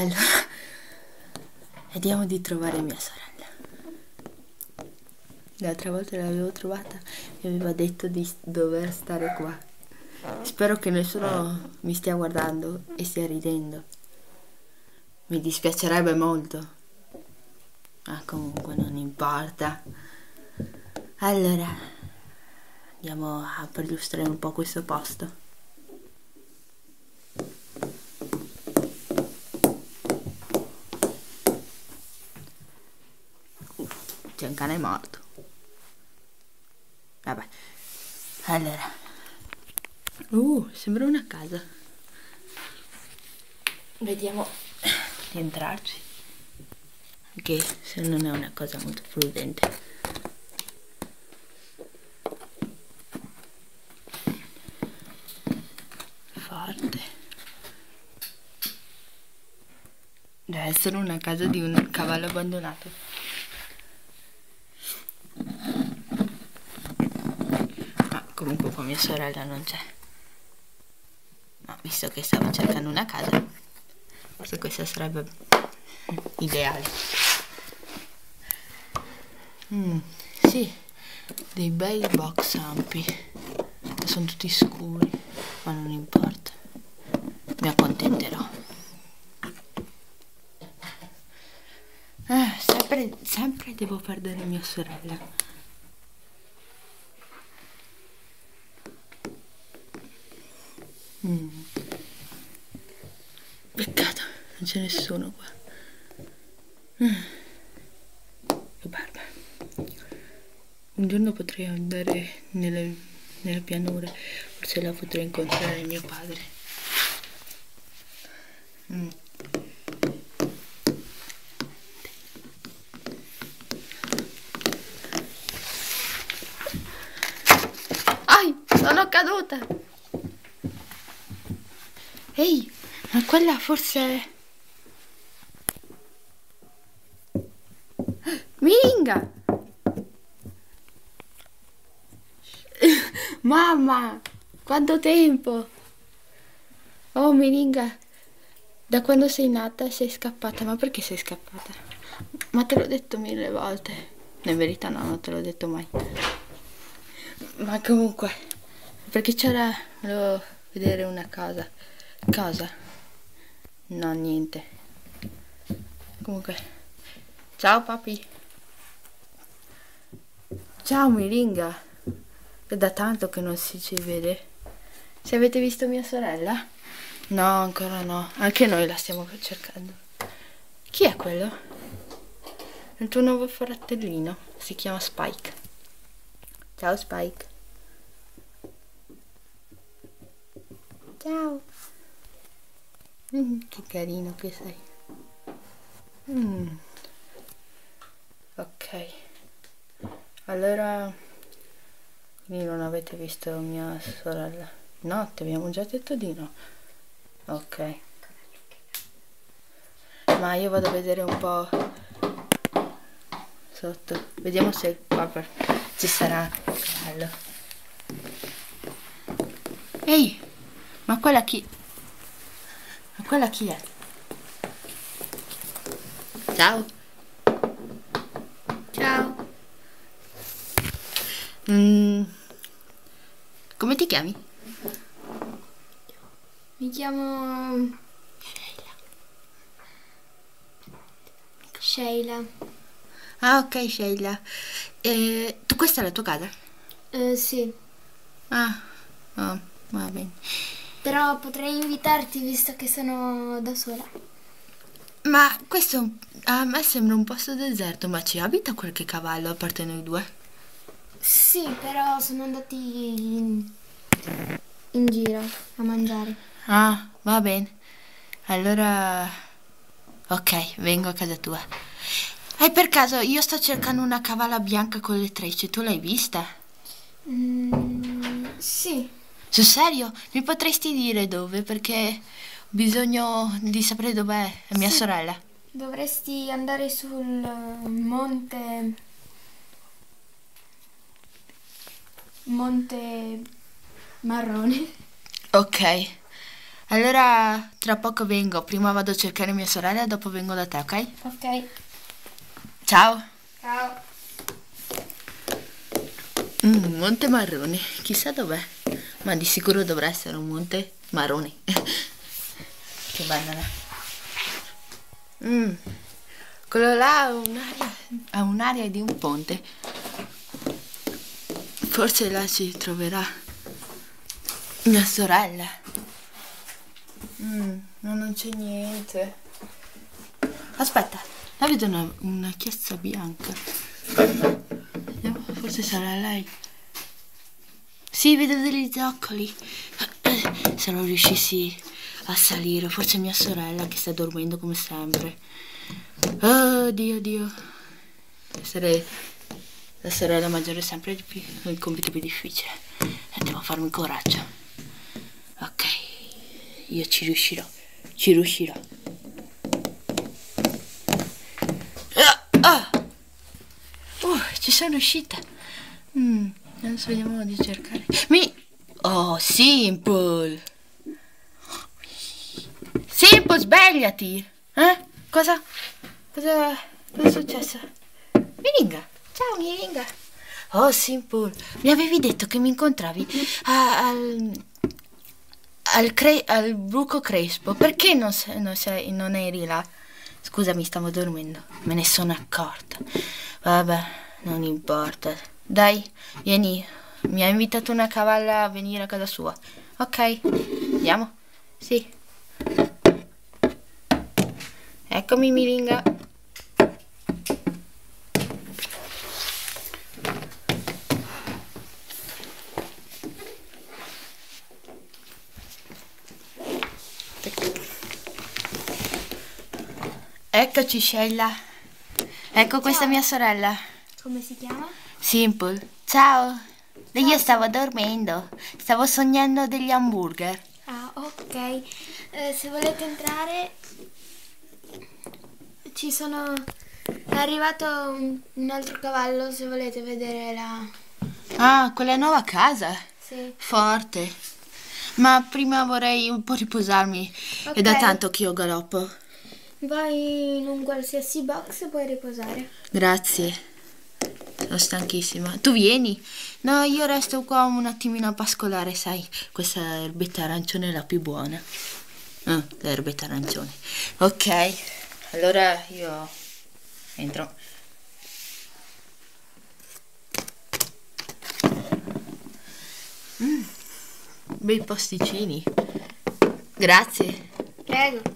Allora, vediamo di trovare mia sorella. L'altra volta l'avevo trovata e aveva detto di dover stare qua. Spero che nessuno mi stia guardando e stia ridendo. Mi dispiacerebbe molto. Ma comunque non importa. Allora, andiamo a perlustrare un po' questo posto. C'è un cane morto. Vabbè. Allora. Sembra una casa. Vediamo di entrarci. Anche se non è una cosa molto prudente. Forte. Deve essere una casa di un cavallo abbandonato. Ma comunque qua mia sorella non c'è. Ma visto che stavo cercando una casa, forse questa sarebbe ideale. Sì, dei bei box ampi. Sono tutti scuri, ma non importa. Mi accontenterò. Sempre devo perdere mia sorella. Peccato, non c'è nessuno qua. Che barba. Un giorno potrei andare nelle pianure, forse là potrei incontrare mio padre. Sono caduta! Ehi, ma quella forse... Miringa! Mamma, quanto tempo! Oh, Miringa, da quando sei nata sei scappata. Ma perché sei scappata? Ma te l'ho detto 1000 volte. In verità no, non te l'ho detto mai. Ma comunque, perché volevo vedere una cosa. Cosa? No, niente. Comunque, ciao papi. Ciao Miringa. È da tanto che non ci vede. Se avete visto mia sorella? No, ancora no. Anche noi la stiamo cercando. Chi è quello? Il tuo nuovo fratellino. Si chiama Spike. Ciao Spike. Ciao. Che carino che sei. Ok. Allora, quindi non avete visto mia sorella? No, ti abbiamo già detto di no. Ok. Ma io vado a vedere un po' sotto. Vediamo se qua ci sarà un cavallo. Ehi, ma quella chi? Ma quella chi è? Ciao. Ciao. Come ti chiami? Mi chiamo Sheila. Ah, ok, Sheila. Questa è la tua casa? Sì. Ah, va bene. Però potrei invitarti visto che sono da sola. Ma questo a me sembra un posto deserto, ma ci abita qualche cavallo a parte noi due? Sì, però sono andati in giro a mangiare. Ah, va bene. Allora, ok, vengo a casa tua. E per caso io sto cercando una cavalla bianca con le trecce, tu l'hai vista? Sì. Sul serio? Mi potresti dire dove? Perché ho bisogno di sapere dov'è mia Sì. sorella. Dovresti andare sul Monte Marrone. Ok, Allora tra poco vengo, prima vado a cercare mia sorella, dopo vengo da te, ok? Ok. Ciao. Ciao. Monte Marrone, chissà dov'è, ma di sicuro dovrà essere un monte marrone. Che banana. Quello là ha un'aria di un ponte. Forse là ci troverà mia sorella. Ma non c'è niente. Aspetta, là vedo una chiazza bianca. Vediamo, forse sarà lei. Sì, vedo degli zoccoli. Se non riuscissi a salire, forse mia sorella che sta dormendo come sempre. Oh, Dio. Essere la sorella maggiore è sempre il compito più difficile. E devo farmi coraggio. Ok, io ci riuscirò. Ci sono uscita. Adesso vediamo di cercare. Oh, Simple! Simple, svegliati! Cosa è successo? Miringa! Ciao, Miringa! Oh, Simple, mi avevi detto che mi incontravi al Buco Crespo. Perché non eri là? Scusami, stavo dormendo. Me ne sono accorta. Vabbè, non importa. Dai, vieni. Mi ha invitato una cavalla a venire a casa sua. Ok, andiamo? Sì. Eccomi, Miringa. Eccoci, Sheila. Ecco, questa è mia sorella. Come si chiama? Simple. Ciao. Io stavo dormendo. Stavo sognando degli hamburger. Ah, ok. Se volete entrare, è arrivato un altro cavallo, se volete vedere la... Ah, quella nuova casa. Sì. Forte. Ma prima vorrei un po' riposarmi. Ok. È da tanto che io galoppo. Vai in un qualsiasi box e puoi riposare. Grazie. Sono stanchissima. Tu vieni? No, io resto qua un attimino a pascolare, sai. Questa erbetta arancione è la più buona. L'erbetta arancione. Ok, allora io entro. Bei posticini. Grazie. Prego.